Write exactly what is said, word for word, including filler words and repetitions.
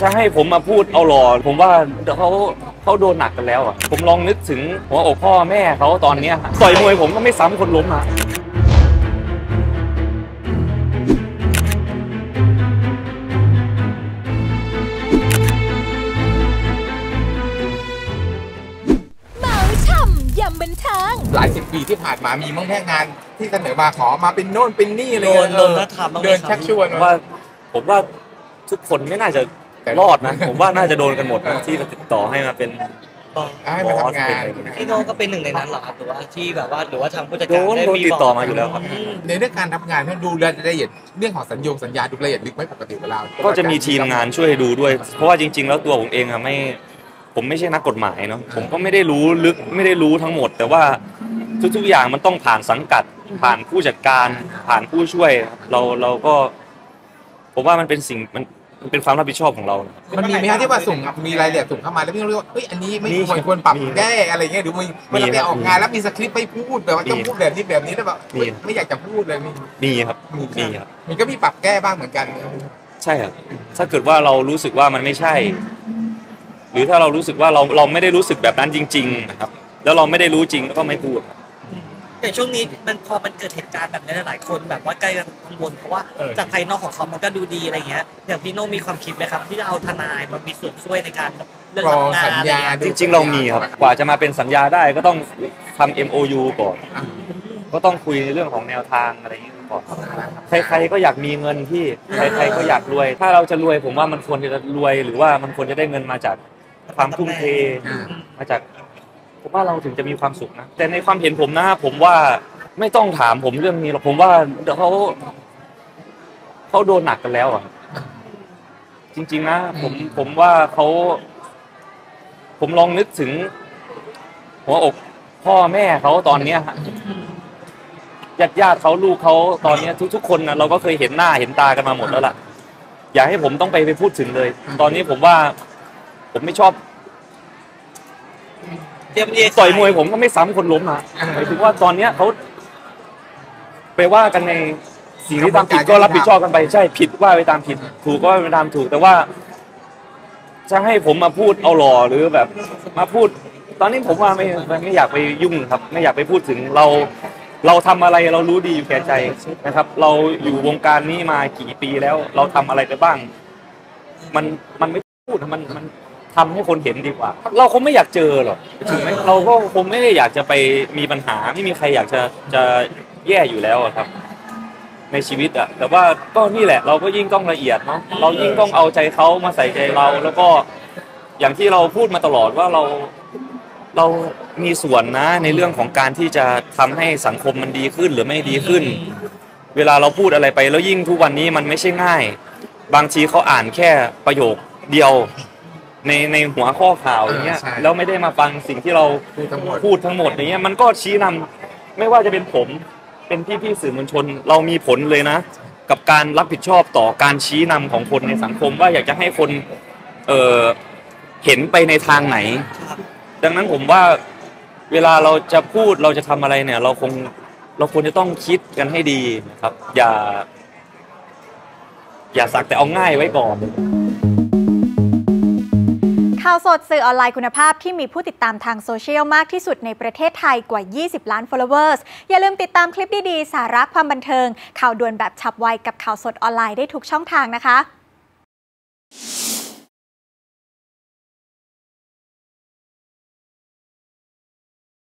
จะให้ผมมาพูดเอาหล่อผมว่าเขาเขาโดนหนักกันแล้วอ่ะผมลองนึกถึงหัวอกพ่อแม่เขาตอนนี้ต่อยมวยผมก็ไม่ซ้ำคนล้มอ่ะบันเทิงหลายสิบปีที่ผ่านมามีมั่งแค่งานที่เสนอมาขอมาเป็นโน่นเป็นนี่เลยโดนทำเดินชักชวนว่าผมว่าทุกคนไม่น่าจะรอดนะผมว่าน่าจะโดนกันหมดที่ติดต่อให้มาเป็นให้มาทำงานพี่โน้ก็เป็นหนึ่งในนั้นหรอครับหรือว่าที่แบบว่าหรือว่าทางผู้จัดการได้มีติดต่อมาอยู่แล้วครับในเรื่องการทำงานให้ดูรายละเอียดเรื่องของสัญญงสัญญาดูละเอียดลึกไม่ปกติเวลาก็จะมีทีมงานช่วยดูด้วยเพราะว่าจริงๆแล้วตัวผมเองอะไม่ผมไม่ใช่นักกฎหมายเนาะผมก็ไม่ได้รู้ลึกไม่ได้รู้ทั้งหมดแต่ว่าทุกๆอย่างมันต้องผ่านสังกัดผ่านผู้จัดการผ่านผู้ช่วยเราเราก็ผมว่ามันเป็นสิ่งมันมันเป็นความรับผิดชอบของเรามันมีไหมฮะที่ว่าส่งมีรายละเอียดส่งเข้ามาแล้วพี่ต้องเรียกว่าเฮ้ยอันนี้ไม่ควรควรปรับแก้อะไรเงี้ยหรือมีเวลาไปออกงานแล้วมีสคริปต์ไม่พูดแบบว่าต้องพูดแบบนี้แบบนี้แล้วแบบไม่อยากจะพูดเลยมีมีครับมีครับมันก็มีปรับแก้บ้างเหมือนกันใช่ครับถ้าเกิดว่าเรารู้สึกว่ามันไม่ใช่หรือถ้าเรารู้สึกว่าเราเราไม่ได้รู้สึกแบบนั้นจริงๆนะครับแล้วเราไม่ได้รู้จริงก็ไม่พูดแต่ช่วงนี้มันพอมันเกิดเหตุการณ์แบบนี้หลายคนแบบว่าใกล้กังวลเพราะว่าจากภายนอกของเขามันก็ดูดีอะไรเงี้ยอย่างพี่โน้มีความคิดไหมครับที่จะเอาทนายมามีส่วนช่วยในการเรื่องงานอะไรเงี้ยจริงๆเรามีครับกว่าจะมาเป็นสัญญาได้ก็ต้องทำ เอ็ม โอ ยู ก่อนก็ต้องคุยในเรื่องของแนวทางอะไรอย่างเงี้ยก่อนใครๆก็อยากมีเงินที่ใครๆก็อยากรวยถ้าเราจะรวยผมว่ามันควรจะรวยหรือว่ามันควรจะได้เงินมาจากความทุ่มเทมาจากผมว่าเราถึงจะมีความสุขนะแต่ในความเห็นผมนะผมว่าไม่ต้องถามผมเรื่องนี้หรอกผมว่าเขาเขาโดนหนักกันแล้วอ่ะจริงๆนะผมผมว่าเขาผมลองนึกถึงหัวอกพ่อแม่เขาตอนเนี้ยญาติญาติเขาลูกเขาตอนนี้ทุกๆคนนะเราก็เคยเห็นหน้าเห็นตากันมาหมดแล้วล่ะอย่าให้ผมต้องไปไปพูดถึงเลยตอนนี้ผมว่าผมไม่ชอบต่อยมวยผมก็ไม่ซ้ำคนล้มนะหมายถึงว่าตอนนี้เขาไปว่ากันในสิ่งที่ทำผิดก็รับผิดชอบกันไปใช่ผิดว่าไปตามผิดถูกก็ไปตามถูกแต่ว่าจะให้ผมมาพูดเอาหล่อหรือแบบมาพูดตอนนี้ผมว่าไม่ไม่อยากไปยุ่งครับไม่อยากไปพูดถึงเราเราทำอะไรเรารู้ดีอยู่แก่ใจนะครับเราอยู่วงการนี้มากี่ปีแล้วเราทำอะไรไปบ้างมันมันไม่พูดมันมันทำให้คนเห็นดีกว่าเราคงไม่อยากเจอหรอกถึงไหมเราก็คงไม่ได้อยากจะไปมีปัญหาไม่มีใครอยากจะจะแย่อยู่แล้วครับในชีวิตอ่ะแต่ว่าก็นี่แหละเราก็ยิ่งต้องละเอียดเนาะเรายิ่งต้องเอาใจเขามาใส่ใจเราแล้วก็อย่างที่เราพูดมาตลอดว่าเราเรามีส่วนนะในเรื่องของการที่จะทำให้สังคมมันดีขึ้นหรือไม่ดีขึ้นเวลาเราพูดอะไรไปแล้วยิ่งทุกวันนี้มันไม่ใช่ง่ายบางทีเขาอ่านแค่ประโยคเดียวในในหัวข้อข่าวอย่างเงี้ยแล้วไม่ได้มาฟังสิ่งที่เราพูดทั้งหมดอย่างเงี้ยมันก็ชี้นำไม่ว่าจะเป็นผมเป็นพี่พี่สื่อมวลชนเรามีผลเลยนะกับการรับผิดชอบต่อการชี้นำของคนในสังคมว่าอยากจะให้คนเอ่อเห็นไปในทางไหนดังนั้นผมว่าเวลาเราจะพูดเราจะทำอะไรเนี่ยเราคงเราควรจะต้องคิดกันให้ดีนะครับอย่าอย่าสักแต่เอาง่ายไว้ก่อนข่าวสดสื่อออนไลน์คุณภาพที่มีผู้ติดตามทางโซเชียลมากที่สุดในประเทศไทยกว่ายี่สิบล้าน followers อย่าลืมติดตามคลิปดีๆสาระความบันเทิงข่าวด่วนแบบฉับไวกับข่าวสดออนไลน์ได้ทุกช่องทางนะคะ